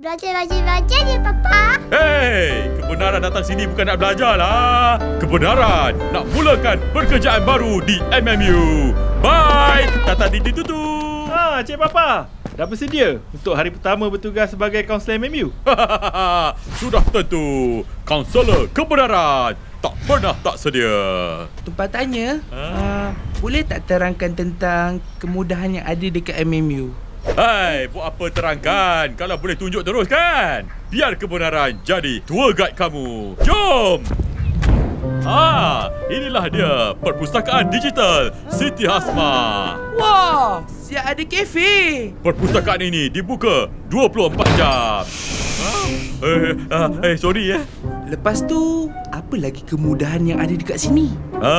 Belajar je, Papa. Hei, kebenaran datang sini bukan nak belajar lah. Kebenaran nak mulakan pekerjaan baru di MMU. Bye, Tata Titi Tutu. Cik Papa, dah bersedia untuk hari pertama bertugas sebagai kaunselor MMU? Sudah tentu. Kaunselor kebenaran tak pernah tak sedia. Tumpah tanya, boleh tak terangkan tentang kemudahan yang ada dekat MMU? Hai, buat apa terangkan kalau boleh tunjuk terus kan? Biar kebenaran jadi tour guide kamu. Jom! Inilah dia perpustakaan digital Siti Hasmah. Wah, siap ada kafe. Perpustakaan ini dibuka 24 jam. Sorry ya. Lepas tu, apa lagi kemudahan yang ada dekat sini?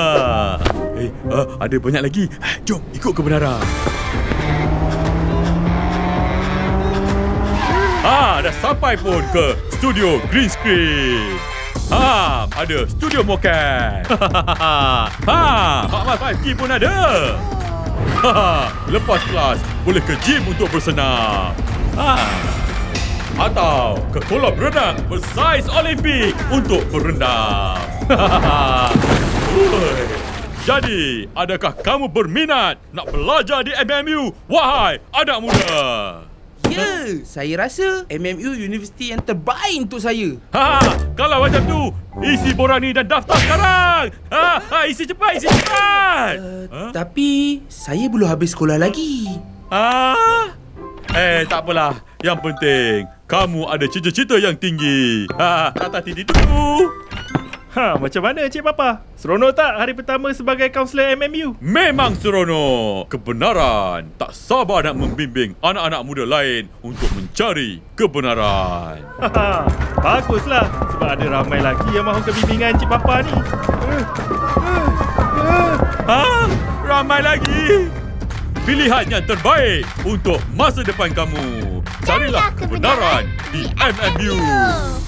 Ada banyak lagi. Jom ikut kebenaran. Dah sampai pun ke studio green screen. Ada studio moken. Mak 5G pun ada. Lepas kelas boleh ke gym untuk bersenam. Atau ke kolam renang bersaiz Olimpik untuk berendam. Jadi, adakah kamu berminat nak belajar di MMU, wahai anak muda? Ya, saya rasa MMU universiti yang terbaik untuk saya. Kalau macam tu, isi borang ni dan daftar sekarang. Isi cepat. Tapi saya belum habis sekolah lagi. Tak apalah. Yang penting, kamu ada cita-cita yang tinggi. Tata Titi Tutu. Macam mana Cik Papa? Seronok tak hari pertama sebagai kaunselor MMU? Memang seronok. Kebenaran tak sabar nak membimbing anak-anak muda lain untuk mencari kebenaran. Baguslah, sebab ada ramai lagi yang mahu kebimbingan Cik Papa ni. Ramai lagi. Pilihan yang terbaik untuk masa depan kamu. Carilah kebenaran di MMU.